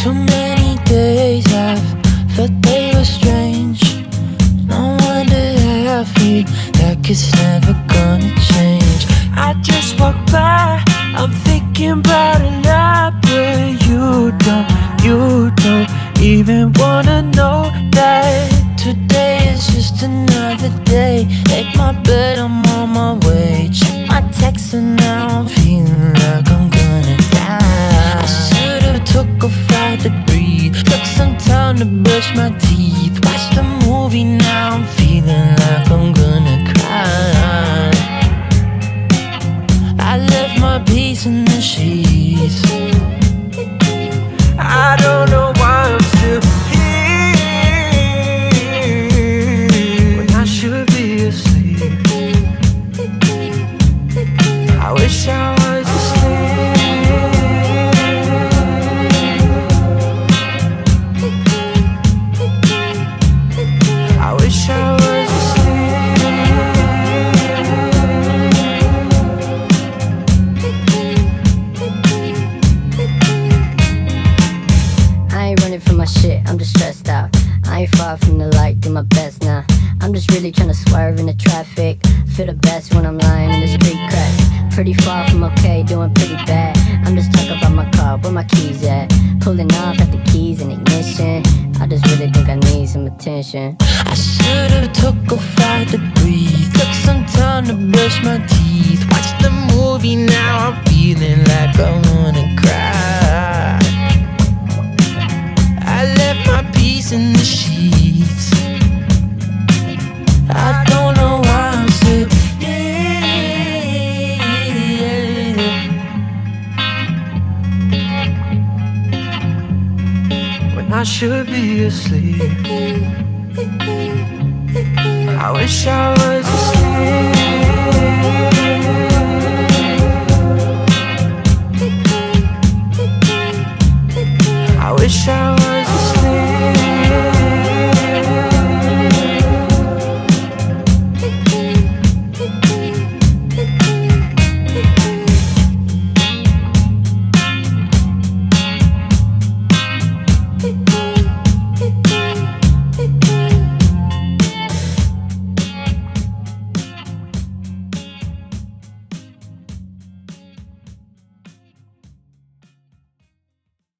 Too many days I've felt they were strange. No wonder I feel like it's never gonna change. I just walk by, I'm thinking about a lot, but you don't even wanna know that today is just another day. Make my bed, I'm on my way. Check my text and now I'm feeling like I'm gonna die. I should've took a flight to breathe, took some time to brush my teeth, watched a movie, now I'm feeling like I'm gonna cry. I left my peace in the sheets. I don't know why I'm still here when I should be asleep. I wish I was asleep. I wish I was from my shit, I'm just stressed out. I ain't far from the light, do my best now. I'm just really trying to swerve in the traffic. Feel the best when I'm lying in the street cracks. Pretty far from okay, doing pretty bad. I'm just talking about my car, where my keys at? Pulling off at the keys and ignition. I just really think I need some attention. I should've took a flight to breathe, took some time to brush my teeth, watched the movie, now I'm feeling like I wanna cry. I left my peace in the sheets. I don't know why I'm still here when I should be asleep. I wish I was asleep. I wish I was